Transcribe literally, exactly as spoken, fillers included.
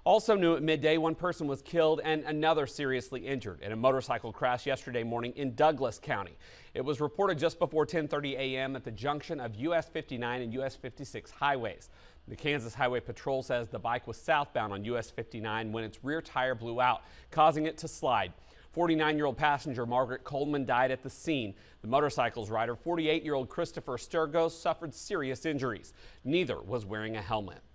Also new at midday, one person was killed and another seriously injured in a motorcycle crash yesterday morning in Douglas County. It was reported just before ten thirty a m at the junction of U S fifty-nine and U S fifty-six highways. The Kansas Highway Patrol says the bike was southbound on U S fifty-nine when its rear tire blew out, causing it to slide. forty-nine-year-old passenger Margaret Coleman died at the scene. The motorcycle's rider, forty-eight-year-old Christopher Sturgos, suffered serious injuries. Neither was wearing a helmet.